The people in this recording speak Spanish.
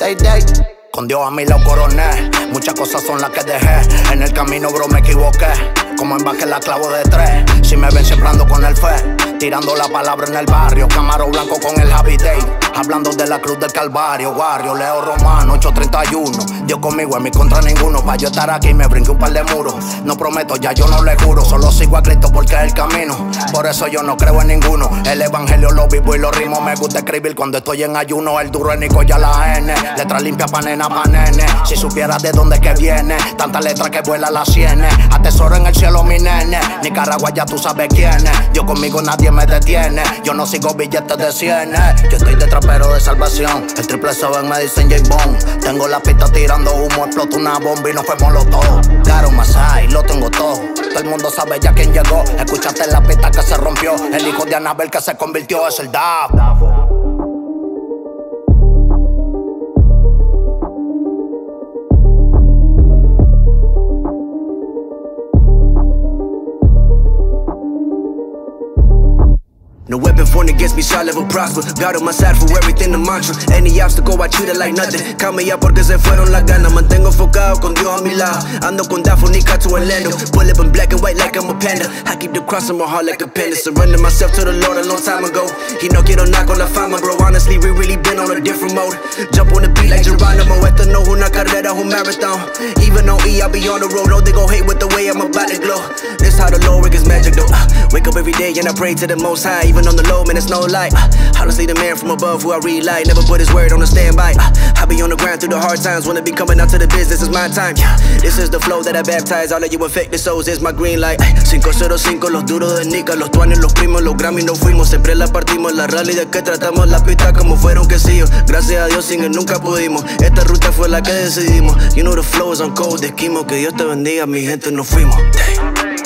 JavyDade. Con Dios a mí lo coroné. Muchas cosas son las que dejé. En el camino, bro, me equivoqué. Como en Vázquez la clavo de 3. Si me ven siempre ando con el fe, tirando la palabra en el barrio. Camaro blanco con el JavyDade, hablando de la cruz del Calvario. Barrio, Leo Romano, 831. Dios conmigo, en mi contra ninguno. Pa' yo estar aquí me brinqué un par de muros. No prometo, ya yo no le juro. Solo sigo a Cristo porque es el camino. Por eso yo no creo en ninguno. El evangelio lo vivo y lo rimo. Me gusta escribir cuando estoy en ayuno. El duro es Nico ya la N. Letra limpia pa' nena, pa' nene. Si supieras de dónde que viene, tanta letra que vuela las sienes. Atesoro en el cielo mi nene. Nicaragua ya tú sabes quién es. Yo conmigo nadie me detiene. Yo no sigo billetes de 100. Yo estoy de trapero de salvación. El triple seven me dicen J Bond. Tengo la pista tirando humo, explota una bomba y nos fuimos los dos. Claro, Masai, lo tengo todo. Todo el mundo sabe ya quién llegó. Escuchaste la pista que se rompió. El hijo de Anabel que se convirtió es el Daffy. No weapon formed against me shall ever prosper. God on my side for everything, the mantra. Any obstacle I treat it like nothing. Count me out porque se fueron las ganas. Mantengo enfocado con Dios a mi lado. Ando con Daffy, Nika to Orlando. Pull up in black and white like I'm a panda. I keep the cross on my heart like a panda. Surrender myself to the Lord a long time ago. He no quiero nada con la fama, bro. Honestly, we really been on a different mode. Jump on the beat like Geronimo. Esto no es una carrera, un marathon. Even on E, I'll be on the road. Oh, they gon' hate with the way I'm about to glow. This how the Lord work is magic though. Wake up every day and I pray to the Most High. Even on the low, man, it's no lie. Honestly, the man from above who I rely. Never put his word on a standby. I be on the grind through the hard times. Wanna be coming out to the business, it's my time. This is the flow that I baptize. All of you affected souls, it's my green light. 505, los duros de Nica, los tuanes, los primos, los Grammy no fuimos. Siempre la partimos, la realidad es que tratamos la pista como fueron quesillos. Gracias a Dios sin él nunca pudimos. Esta ruta fue la que decidimos. You know the flow is on cold, de esquimo. Que Dios te bendiga, mi gente, nos fuimos.